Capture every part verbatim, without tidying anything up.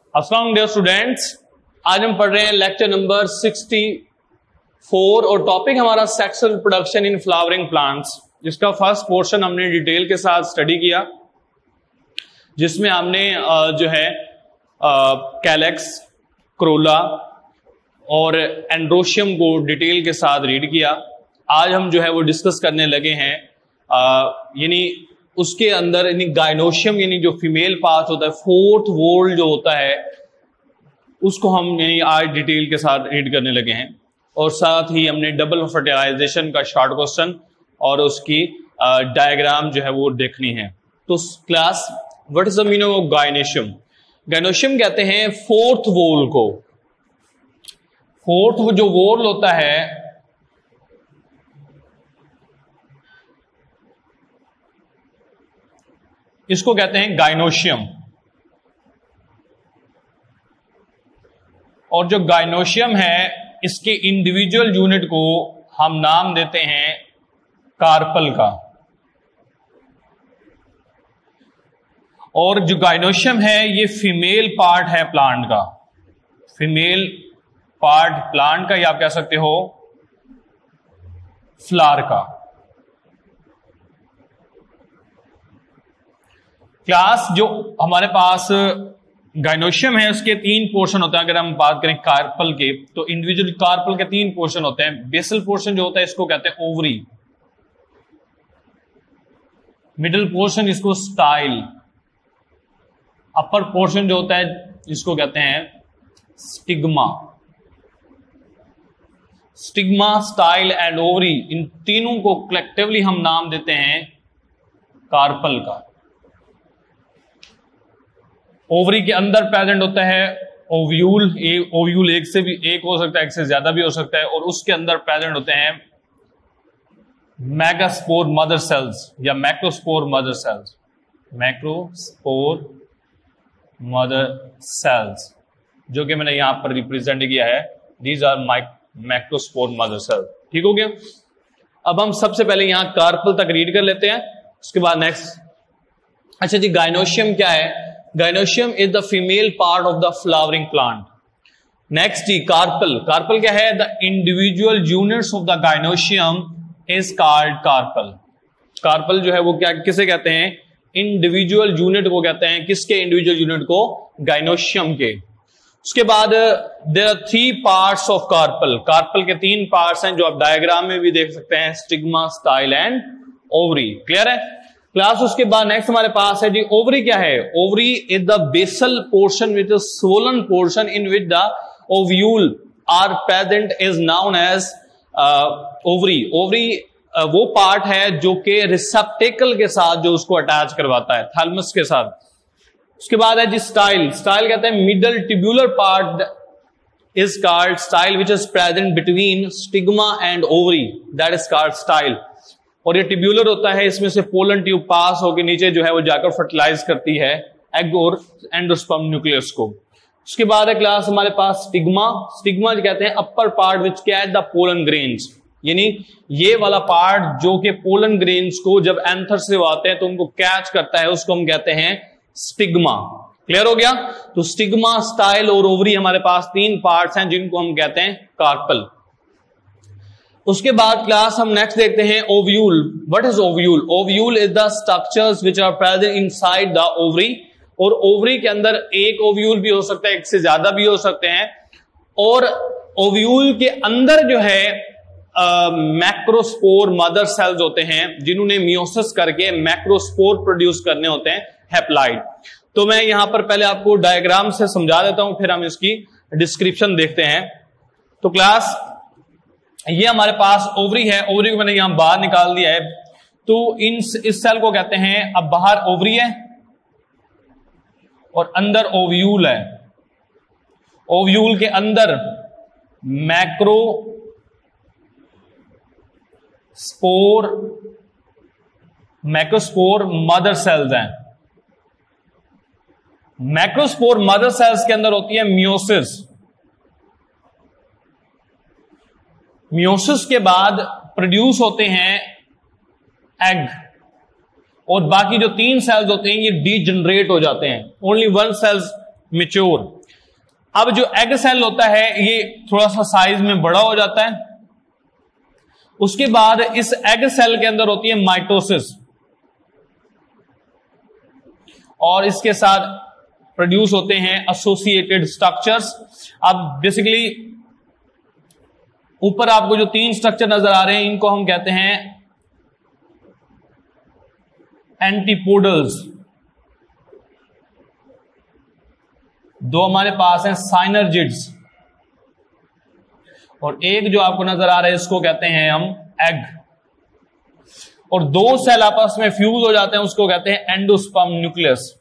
अस्सलाम dear students, आज हम पढ़ रहे हैं लेक्चर नंबर सिक्सटी फोर और टॉपिक हमारा sexual reproduction in flowering plants, जिसका फर्स्ट पोर्शन हमने डिटेल के साथ स्टडी किया, जिसमें हमने जो है कैलेक्स, क्रोला और एंड्रोशियम को डिटेल के साथ रीड किया। आज हम जो है वो डिस्कस करने लगे हैं यानी उसके अंदर यानी गाइनोशियम यानी जो फीमेल पार्ट होता है, फोर्थ वोल जो होता है, उसको हम यानी आज डिटेल के साथ रीड करने लगे हैं। और साथ ही हमने डबल फर्टिलाइजेशन का शॉर्ट क्वेश्चन और उसकी डायग्राम जो है वो देखनी है। तो class, what is the meaning of gynoecium? Gynoecium कहते हैं फोर्थ वोल को। फोर्थ जो वोल होता है इसको कहते हैं गाइनोशियम। और जो गाइनोशियम है इसके इंडिविजुअल यूनिट को हम नाम देते हैं कार्पल का। और जो गाइनोशियम है ये फीमेल पार्ट है प्लांट का, फीमेल पार्ट प्लांट का, या आप कह सकते हो फ्लावर का। क्लास, जो हमारे पास गाइनोशियम है उसके तीन पोर्शन होते हैं। अगर हम बात करें कार्पल के, तो इंडिविजुअल कार्पल के तीन पोर्शन होते हैं। बेसल पोर्शन जो होता है इसको कहते हैं ओवरी, मिडिल पोर्शन इसको स्टाइल, अपर पोर्शन जो होता है इसको कहते हैं stigma. Stigma, style and ovary, इन तीनों को कलेक्टिवली हम नाम देते हैं कार्पल का। ओवरी के अंदर प्रेजेंट होता है ओव्यूल, ओव्यूल एक से भी एक हो सकता है, एक से ज्यादा भी हो सकता है, और उसके अंदर प्रेजेंट होते हैं मेगास्पोर मदर सेल्स या macrospore mother cells, macrospore mother cells, जो कि मैंने यहां पर रिप्रेजेंट किया है। These are macrospore mother cells. ठीक हो गया। अब हम सबसे पहले यहां कार्पल तक रीड कर लेते हैं, उसके बाद नेक्स्ट। अच्छा जी, गाइनोशियम क्या है? Gynoecium is the female part of the flowering plant. Next जी, कार्पल। कार्पल क्या है? The individual units of the gynoecium is called carpel. Carpel जो है वो क्या, किसे कहते हैं? इंडिविजुअल यूनिट को कहते हैं। किसके इंडिविजुअल यूनिट को? गाइनोशियम के। उसके बाद there are three parts of carpel. Carpel के तीन पार्ट्स हैं जो आप डायग्राम में भी देख सकते हैं, stigma, style and ovary. Clear है क्लास? उसके बाद नेक्स्ट हमारे पास है जी ओवरी। क्या है? Ovary is the basal portion which is swollen portion in which the ovule are present is known as ovary. Ovary वो पार्ट है जो कि रिसेप्टेकल के साथ जो उसको अटैच करवाता है, थैलमस के साथ। उसके बाद है जी स्टाइल। स्टाइल कहते हैं middle tubular part is called style which is present between stigma and ovary, that is called style. और ये ट्यूबुलर होता है, इसमें से पोलन ट्यूब पास होकर नीचे जो है वो जाकर फर्टिलाइज करती है एग और एंडोस्पर्म न्यूक्लियस को। उसके बाद है क्लास हमारे पास स्टिग्मा। स्टिग्मा कहते हैं upper part which catch the pollen grains, यानी ये वाला पार्ट जो कि पोलन ग्रेन्स को जब एंथर से आते हैं तो उनको कैच करता है, उसको हम कहते हैं स्टिग्मा। क्लियर हो गया? तो स्टिग्मा, स्टाइल और ओवरी हमारे पास तीन पार्ट्स हैं जिनको हम कहते हैं कार्पल। उसके बाद क्लास हम नेक्स्ट देखते हैं ovule. What is ovule? Ovule is the structures which are present inside the ovary. और ओवरी के अंदर एक ओव्यूल भी हो सकता है, एक से ज्यादा भी हो सकते हैं। और ओव्यूल के अंदर जो है मैक्रोस्पोर मदर सेल्स होते हैं जिन्होंने मियोसिस करके मैक्रोस्पोर प्रोड्यूस करने होते हैं, हैप्लाइड। तो मैं यहां पर पहले आपको डायग्राम से समझा देता हूं, फिर हम इसकी डिस्क्रिप्शन देखते हैं। तो क्लास, ये हमारे पास ओवरी है। ओवरी को मैंने यहां बाहर निकाल दिया है। तो इन इस सेल को कहते हैं, अब बाहर ओवरी है और अंदर ओव्यूल है। ओव्यूल के अंदर macro spore macrospore mother cells हैं। मैक्रोस्पोर मदर सेल्स के अंदर होती है मियोसिस। मियोसिस के बाद प्रोड्यूस होते हैं एग, और बाकी जो तीन सेल्स होते हैं ये डीजनरेट हो जाते हैं। Only one cells mature. अब जो एग सेल होता है ये थोड़ा सा साइज में बड़ा हो जाता है। उसके बाद इस एग सेल के अंदर होती है माइटोसिस, और इसके साथ प्रोड्यूस होते हैं एसोसिएटेड स्ट्रक्चर्स। अब बेसिकली ऊपर आपको जो तीन स्ट्रक्चर नजर आ रहे हैं इनको हम कहते हैं एंटीपोडल्स। दो हमारे पास हैं साइनर्जिड्स, और एक जो आपको नजर आ रहा है इसको कहते हैं हम एग। और दो सेल आपस में फ्यूज हो जाते हैं उसको कहते हैं एंडोस्पर्म न्यूक्लियस।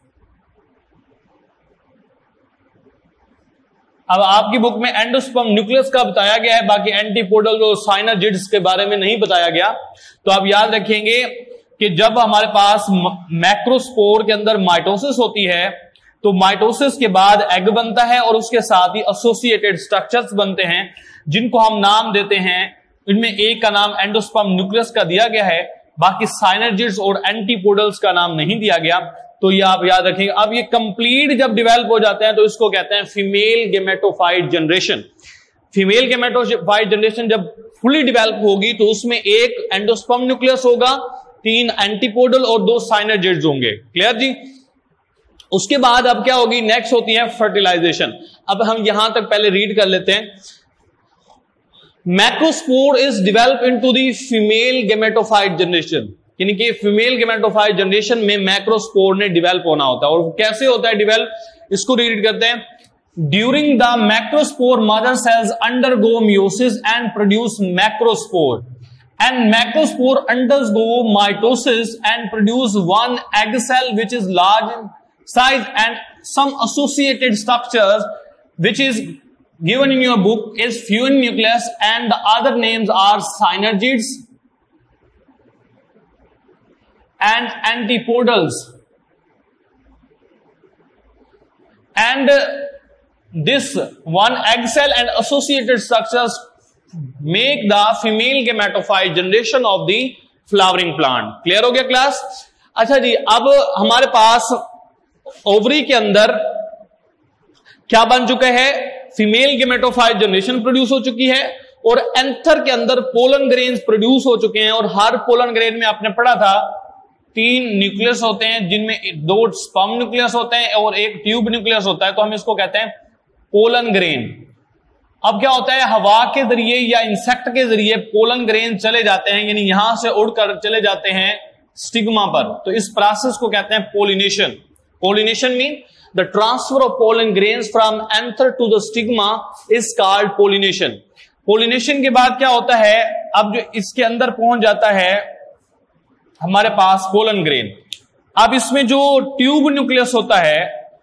अब आपकी बुक में एंडोस्पर्म न्यूक्लियस का बताया गया है, बाकी एंटीपोडल और साइनर्जिड्स के बारे में नहीं बताया गया। तो आप याद रखेंगे कि जब हमारे पास मैक्रोस्पोर के अंदर माइटोसिस होती है तो माइटोसिस के बाद एग बनता है और उसके साथ ही एसोसिएटेड स्ट्रक्चर्स बनते हैं जिनको हम नाम देते हैं। इनमें एक का नाम एंडोस्पर्म न्यूक्लियस का दिया गया है, बाकी साइनर्जिड्स और एंटीपोडल्स का नाम नहीं दिया गया। तो ये आप याद रखेंगे। अब ये कंप्लीट जब डेवलप हो जाते हैं तो इसको कहते हैं female gametophyte generation. Female gametophyte generation जब फुली डेवलप होगी तो उसमें एक एंडोस्पर्म न्यूक्लियस होगा, तीन एंटीपोडल और दो साइनर्जिड्स होंगे। क्लियर जी? उसके बाद अब क्या होगी, नेक्स्ट होती है फर्टिलाइजेशन। अब हम यहां तक पहले रीड कर लेते हैं। Macrospore is develop into the female gametophyte generation, यानी कि फीमेल गेमेटोफाइट जनरेशन में मैक्रोस्पोर ने डेवलप होना होता है। और कैसे होता है डेवलप, इसको रीड करते हैं। During the macrospore mother cells undergo meiosis and produce macrospore, and macrospore undergo mitosis and produce one egg cell which is large in size and some associated structures which is given in your book is fusion nucleus, and the other names are synergids and antipodals. And this one egg cell and associated structures make the female gametophyte generation of the flowering plant. Clear हो गया class? अच्छा जी, अब हमारे पास ovary के अंदर क्या बन चुका है, फीमेल गेमेटोफाइट जनरेशन प्रोड्यूस हो चुकी है, और एंथर के अंदर पोलन ग्रेन्स प्रोड्यूस हो चुके हैं। और हर पोलन ग्रेन में आपने पढ़ा था तीन न्यूक्लियस होते हैं, जिनमें दो स्पर्म न्यूक्लियस होते हैं और एक ट्यूब न्यूक्लियस होता है, तो हम इसको कहते हैं पोलन ग्रेन। अब क्या होता है, हवा के जरिए या इंसेक्ट के जरिए पोलन ग्रेन चले जाते हैं, यानी यहां से उड़कर चले जाते हैं स्टिग्मा पर, तो इस प्रोसेस को कहते हैं pollination. Pollination mean the transfer of pollen grains from anther to the stigma is called pollination. Pollination के बाद क्या होता है, अब जो इसके अंदर पहुंच जाता है हमारे पास पोलन ग्रेन। अब इसमें जो ट्यूब न्यूक्लियस होता है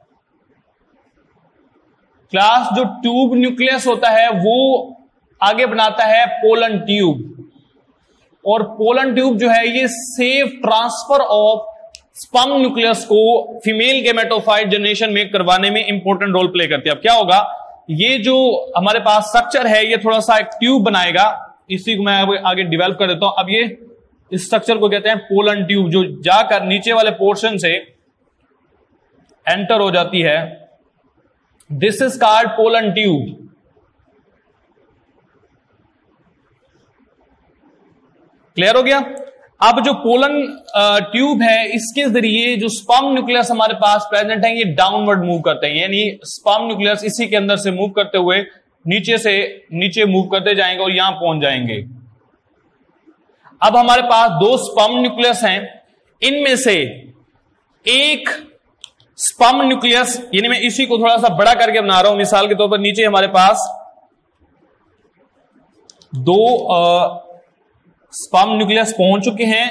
क्लास, जो ट्यूब न्यूक्लियस होता है वो आगे बनाता है पोलन ट्यूब, और पोलन ट्यूब जो है ये safe transfer of sperm nucleus को फीमेल गेमेटोफाइट जनरेशन में करवाने में इंपॉर्टेंट रोल प्ले करती है। अब क्या होगा, ये जो हमारे पास स्ट्रक्चर है ये थोड़ा सा एक ट्यूब बनाएगा, इसी को मैं आगे डेवलप कर देता हूं। अब ये इस स्ट्रक्चर को कहते हैं पोलन ट्यूब, जो जाकर नीचे वाले पोर्शन से एंटर हो जाती है। This is called pollen tube. Clear हो गया? अब जो पोलन ट्यूब है इसके जरिए जो स्पर्म न्यूक्लियस हमारे पास प्रेजेंट है ये डाउनवर्ड मूव करते हैं, यानी स्पर्म न्यूक्लियस इसी के अंदर से मूव करते हुए नीचे से नीचे मूव करते जाएंगे और यहां पहुंच जाएंगे। अब हमारे पास दो स्पर्म न्यूक्लियस हैं, इनमें से एक स्पर्म न्यूक्लियस, यानी मैं इसी को थोड़ा सा बड़ा करके बना रहा हूं, मिसाल के तौर पर नीचे हमारे पास दो आ, स्पर्म न्यूक्लियस पहुंच चुके हैं,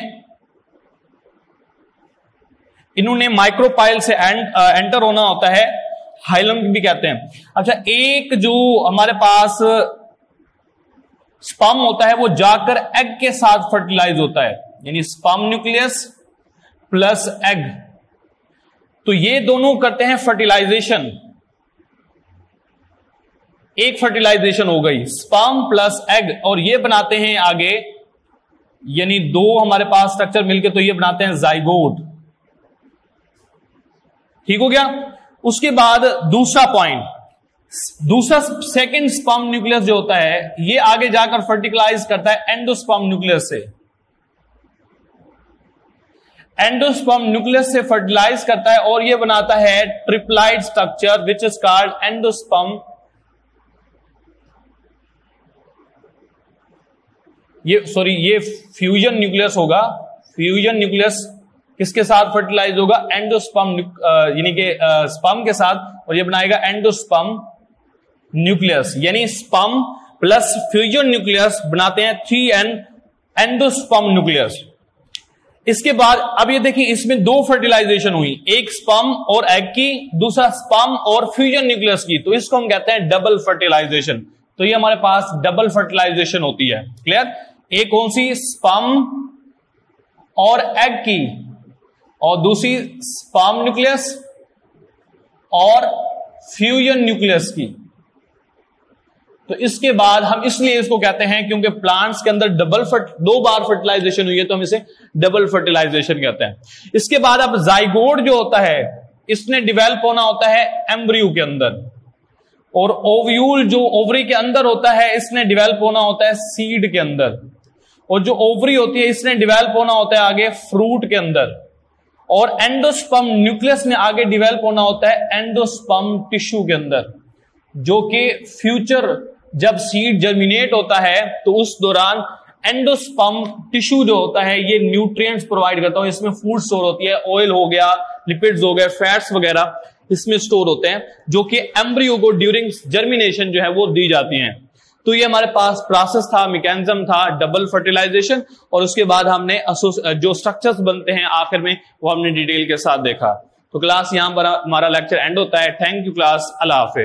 इन्होंने माइक्रोपाइल से एंट, एंटर होना होता है, हाइलम भी कहते हैं। अच्छा, एक जो हमारे पास स्पर्म होता है वो जाकर एग के साथ फर्टिलाइज होता है, यानी स्पर्म न्यूक्लियस प्लस एग, तो ये दोनों करते हैं फर्टिलाइजेशन। एक फर्टिलाइजेशन हो गई स्पर्म प्लस एग, और ये बनाते हैं आगे, यानी दो हमारे पास स्ट्रक्चर मिलके तो ये बनाते हैं जाइगोट। ठीक हो गया? उसके बाद दूसरा पॉइंट, दूसरा सेकंड स्पर्म न्यूक्लियस जो होता है ये आगे जाकर फर्टिलाइज करता है एंडोस्पर्म न्यूक्लियस से, एंडोस्पर्म न्यूक्लियस से फर्टिलाइज करता है और ये बनाता है triploid structure which is called endosperm. ये सॉरी ये फ्यूजन न्यूक्लियस होगा, फ्यूजन न्यूक्लियस किसके साथ फर्टिलाइज होगा, एंडोस्पर्म यानी कि स्पर्म के साथ, और ये बनाएगा एंडोस्पर्म न्यूक्लियस, यानी स्पर्म प्लस फ्यूजन न्यूक्लियस बनाते हैं थ्री एन एंडोस्पर्म न्यूक्लियस। इसके बाद अब ये देखिए इसमें दो फर्टिलाइजेशन हुई, एक स्पर्म और एग की, दूसरा स्पर्म और फ्यूजन न्यूक्लियस की, तो इसको हम कहते हैं डबल फर्टिलाइजेशन। तो ये हमारे पास डबल फर्टिलाइजेशन होती है। क्लियर? एक कौन सी, स्पर्म और एग की, और दूसरी स्पर्म न्यूक्लियस और फ्यूजन न्यूक्लियस की। तो इसके बाद हम इसलिए इसको कहते हैं क्योंकि प्लांट्स के अंदर डबल फर्ट दो बार फर्टिलाइजेशन हुई है, तो हम इसे डबल फर्टिलाइजेशन कहते हैं। इसके बाद अब जाइगोट जो होता है इसने डिवेल्प होना होता है एम्ब्रियो के अंदर, और ओव्यूल जो ओवरी के अंदर होता है इसने डिवेल्प होना होता है सीड के अंदर, और जो ओवरी होती है इसने डिवेल्प होना होता है आगे फ्रूट के अंदर, और एंडोस्पर्म न्यूक्लियस ने आगे डिवेल्प होना होता है एंडोस्पर्म टिश्यू के अंदर, जो कि फ्यूचर जब सीड जर्मिनेट होता है तो उस दौरान एंडोस्पर्म टिश्यू जो होता है ये न्यूट्रिएंट्स प्रोवाइड करता है। इसमें फूड स्टोर होती है, ऑयल हो गया, लिपिड्स हो गए, फैट्स वगैरह इसमें स्टोर होते हैं, जो कि एम्ब्रियो को ड्यूरिंग जर्मिनेशन जो है वो दी जाती हैं। तो ये हमारे पास प्रोसेस था, मैकेनिज्म था डबल फर्टिलाइजेशन, और उसके बाद हमने जो स्ट्रक्चर्स बनते हैं आखिर में वो हमने डिटेल के साथ देखा। तो क्लास यहां पर हमारा लेक्चर एंड होता है। थैंक यू क्लास, अल्लाह हाफिज़।